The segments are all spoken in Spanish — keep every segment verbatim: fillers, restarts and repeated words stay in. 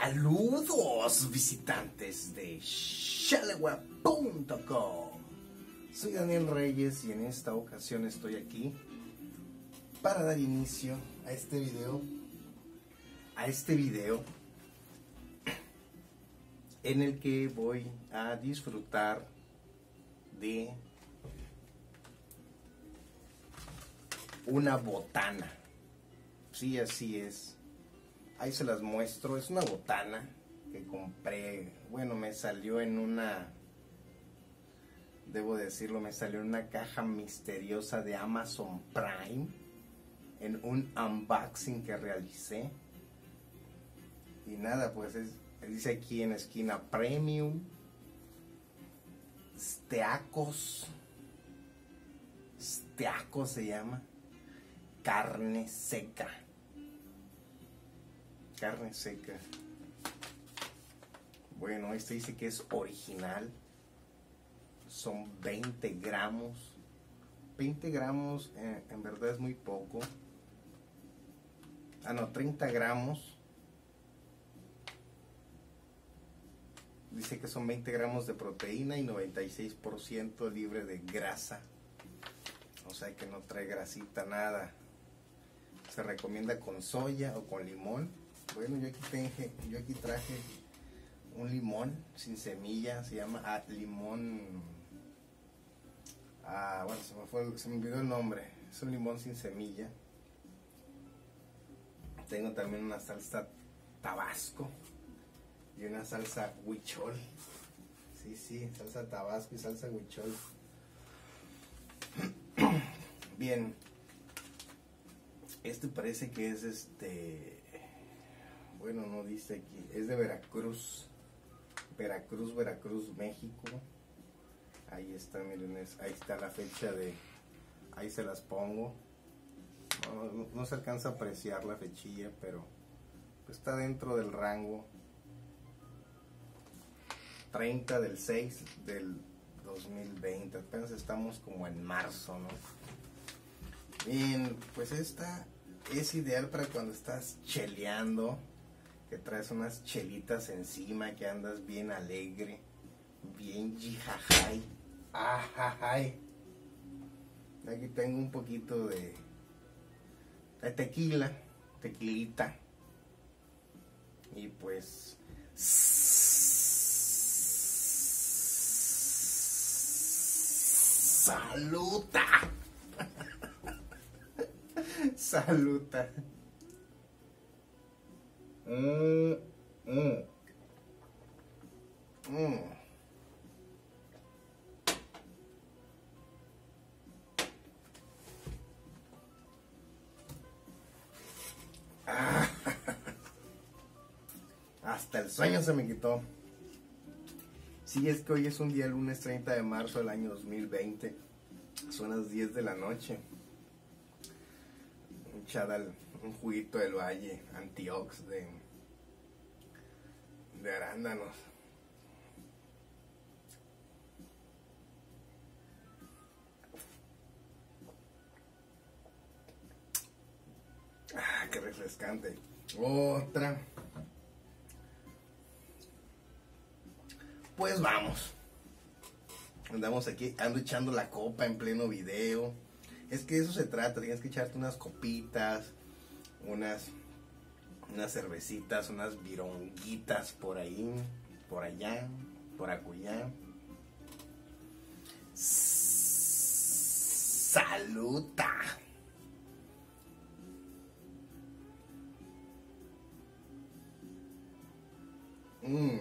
Saludos visitantes de Shaleweb punto com. Soy Daniel Reyes y en esta ocasión estoy aquí para dar inicio a este video, a este video en el que voy a disfrutar de una botana. Sí, así es. Ahí se las muestro. Es una botana que compré. Bueno, me salió en una... Debo decirlo, me salió en una caja misteriosa de Amazon Prime. En un unboxing que realicé. Y nada, pues es, dice aquí en la esquina Premium. Steakos. Steakos se llama. Carne seca. Carne seca. Bueno, este dice que es original. Son veinte gramos. veinte gramos eh, en verdad es muy poco. Ah, no, treinta gramos. Dice que son veinte gramos de proteína y noventa y seis por ciento libre de grasa. O sea que no trae grasita, nada. Se recomienda con soya o con limón. Bueno, yo aquí, tengo, yo aquí traje un limón sin semilla. Se llama ah, limón... Ah, bueno, se me, fue, se me olvidó el nombre. Es un limón sin semilla. Tengo también una salsa tabasco y una salsa huichol. Sí, sí, salsa tabasco y salsa huichol. Bien. Este parece que es este... Bueno, no dice aquí. Es de Veracruz. Veracruz, Veracruz, México. Ahí está, miren, es, ahí está la fecha de... Ahí se las pongo. No, no, no se alcanza a apreciar la fechilla, pero pues está dentro del rango. treinta del seis del dos mil veinte. Apenas estamos como en marzo, ¿no? Bien, pues esta es ideal para cuando estás cheleando, que traes unas chelitas encima, que andas bien alegre, bien jijajay, ajajay. Aquí tengo un poquito de, de tequila, tequilita, y pues saluta. Saluta. Mm, mm, mm. Ah. Hasta el sueño se me quitó. Sí, es que hoy es un día, lunes treinta de marzo del año dos mil veinte. Son las diez de la noche. Echada un juguito del valle, antiox de, de arándanos. Ah, qué refrescante. Otra. Pues vamos. Andamos aquí, ando echando la copa en pleno video. Es que de eso se trata, tienes que echarte unas copitas, unas, unas cervecitas, unas vironguitas por ahí, por allá, por acullá. ¡Saluta! Mmm.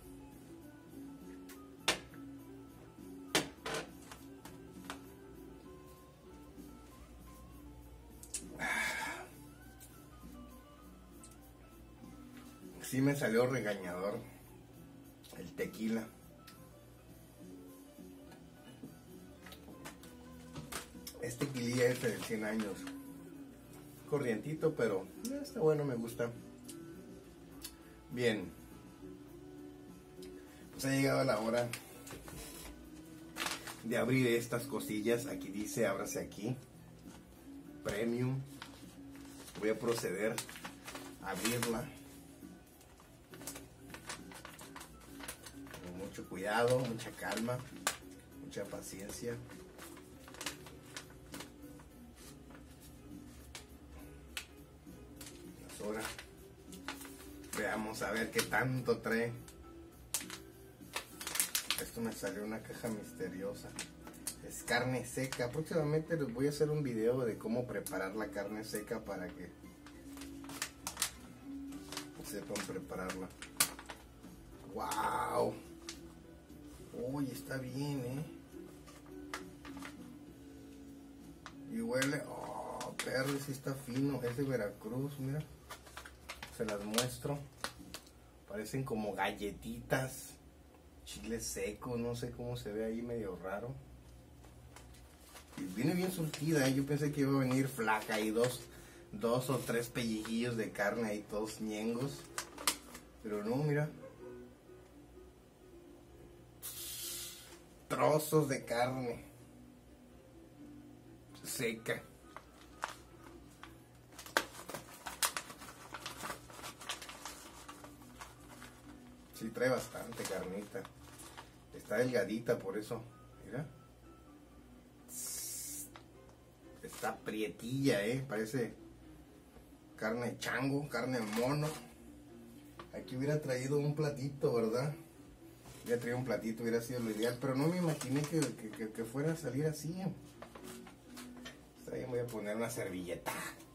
Sí me salió regañador el tequila. Este tequila es de cien años. Corrientito, pero está bueno, me gusta. Bien. Pues ha llegado la hora de abrir estas cosillas. Aquí dice, ábrase aquí. Premium. Voy a proceder a abrirla. mucho cuidado, mucha calma, mucha paciencia. Ahora veamos a ver qué tanto trae. Esto me salió una caja misteriosa. Es carne seca. Próximamente les voy a hacer un video de cómo preparar la carne seca para que sepan prepararla. ¡Wow! Uy, está bien, ¿eh? Y huele... ¡Oh, perro! Sí está fino. Es de Veracruz, mira. Se las muestro. Parecen como galletitas. Chile seco, no sé cómo se ve ahí, medio raro. Y viene bien surtida, ¿eh? Yo pensé que iba a venir flaca y dos, dos o tres pellejillos de carne ahí, todos ñengos. Pero no, mira. Trozos de carne seca. Sí, trae bastante carnita. Está delgadita, por eso. Mira. Está prietilla, eh. Parece carne de chango, carne de mono. Aquí hubiera traído un platito, ¿verdad? Hubiera traído un platito, hubiera sido lo ideal. Pero no me imaginé que, que, que, que fuera a salir así. Está bien, voy a poner una servilleta.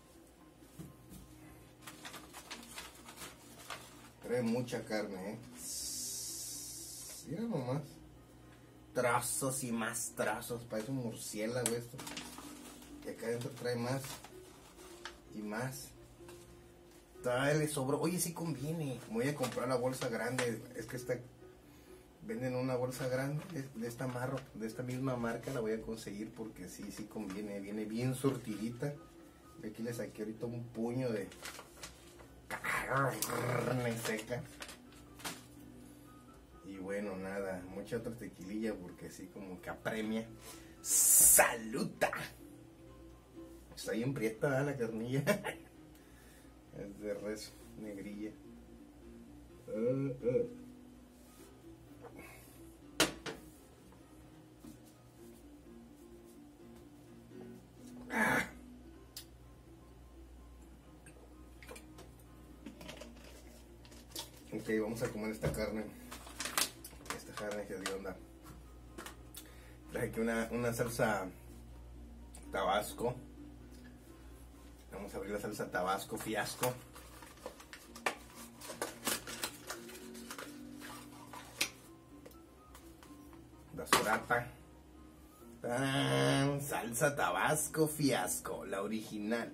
Trae mucha carne, eh. Mira nomás. Trazos y más trazos. Parece un murciélago esto. Y acá adentro trae más. Y más. Todavía le sobró. Oye, sí conviene. Voy a comprar la bolsa grande. Es que esta... Venden una bolsa grande de, de esta marro, de esta misma marca. La voy a conseguir porque sí, sí conviene. Viene bien surtidita. Aquí le saqué ahorita un puño de carne seca. Y bueno, nada, mucha otra tequililla porque así como que apremia. ¡Saluta! Está bien prieta, ¿eh? La carnilla. Es de res negrilla. Uh, uh. Ah. Ok, vamos a comer esta carne. Carne que de onda. Traje aquí una, una salsa Tabasco. Vamos a abrir la salsa Tabasco Fiasco. Basurata. ¡Tan! Salsa Tabasco Fiasco, la original.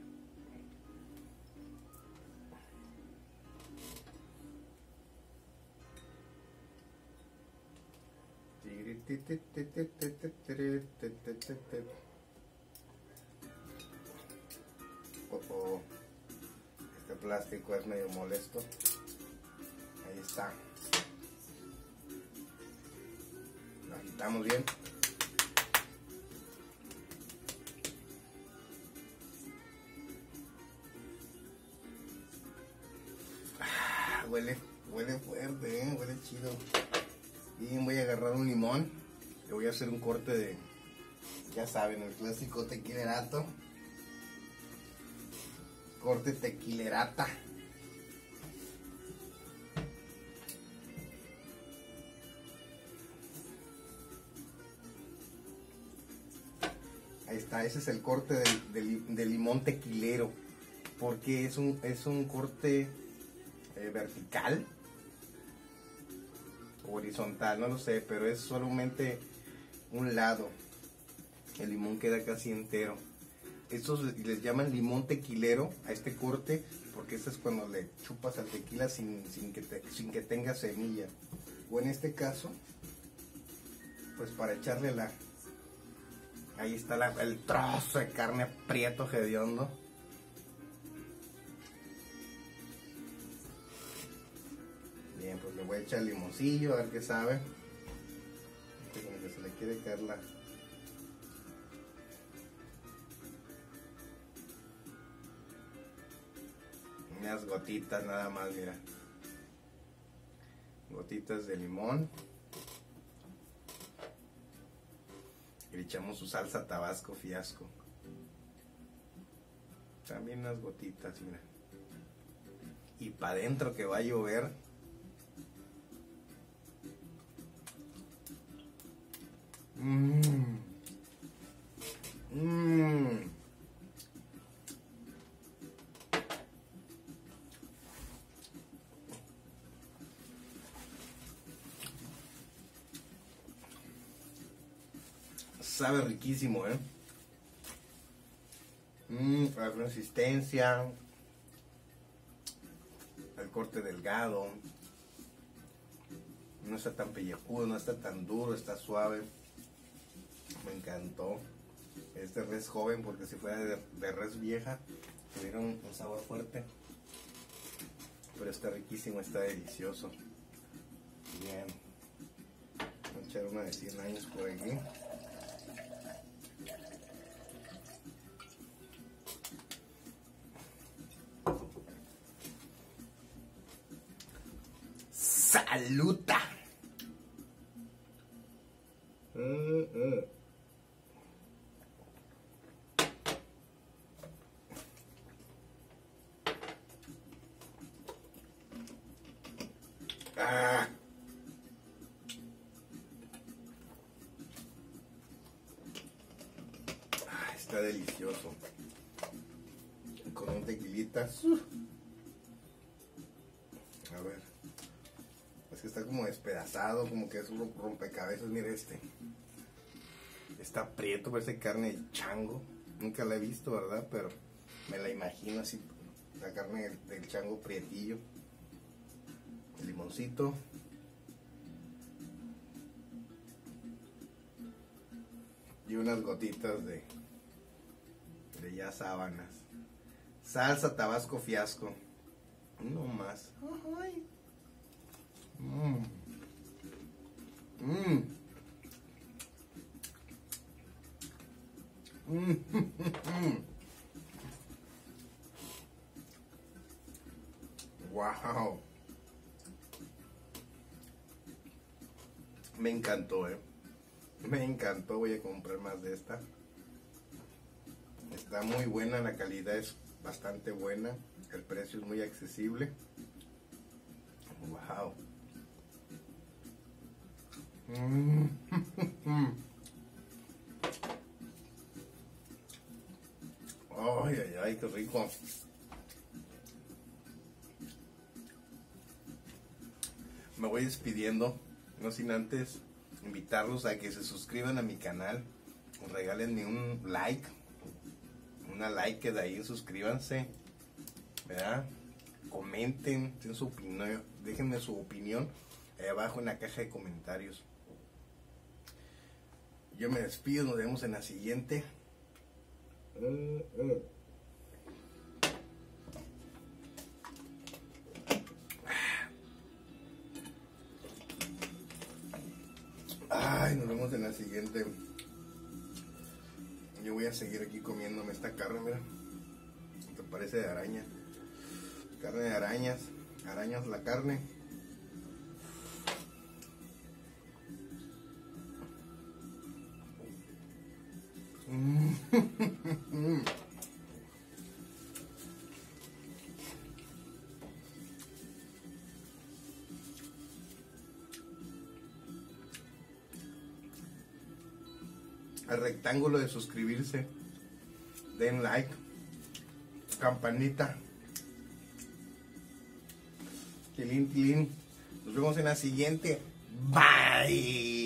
Oh, oh. Este plástico es medio molesto. Ahí está. Lo agitamos bien. Ah, huele, huele fuerte, ¿eh? Huele chido. Y voy a agarrar un limón. Le voy a hacer un corte de, ya saben, el clásico tequilerato. Corte tequilerata. Ahí está, ese es el corte del, del, del limón tequilero. Porque es un, es un corte eh, vertical. Horizontal, no lo sé, pero es solamente un lado. El limón queda casi entero. Estos les llaman limón tequilero a este corte, porque este es cuando le chupas al tequila sin, sin, que, te, sin que tenga semilla. O en este caso, pues para echarle la... Ahí está la, el trozo de carne prieto hediondo. Bien, pues le voy a echar limoncillo, a ver qué sabe. Como que se le quiere caer la... Unas gotitas nada más, mira. Gotitas de limón. Y le echamos su salsa Tabasco Fiasco. También unas gotitas, mira. Y para adentro que va a llover. Mmm. Mmm. Sabe riquísimo, ¿eh? Mmm, la consistencia, el corte delgado, no está tan pellejudo, no está tan duro, está suave. Me encantó. Este res joven, porque si fuera de, de res vieja, tuviera un, un sabor fuerte. Pero está riquísimo, está delicioso. Bien. Voy a echar una de cien años por aquí. ¡Saluta! Mm, mm. Ah. Ah, está delicioso. Con un tequilita. A ver. Es que está como despedazado, como que es un rompecabezas. Mire este. Está prieto, parece carne de chango. Nunca la he visto, ¿verdad? Pero me la imagino así. La carne del, del chango prietillo. El limoncito. Y unas gotitas de, de ya sábanas. Salsa Tabasco Fiasco. No más. Ay. Mmm. Mmm. Mmm. Wow. Me encantó, eh. Me encantó. Voy a comprar más de esta. Está muy buena, la calidad es bastante buena. El precio es muy accesible. Wow. Mm. Ay, ay, ay, qué rico. Me voy despidiendo, no sin antes invitarlos a que se suscriban a mi canal, regálenme un like, una like que de ahí, suscríbanse, ¿verdad? Comenten, den su opinión, déjenme su opinión ahí abajo en la caja de comentarios. Yo me despido, nos vemos en la siguiente. Ay, nos vemos en la siguiente. Yo voy a seguir aquí comiéndome esta carne, mira. ¿Te parece de araña? Carne de arañas. Arañas la carne. Al rectángulo de suscribirse, den like, campanita, tilín, tilín. Nos vemos en la siguiente. Bye.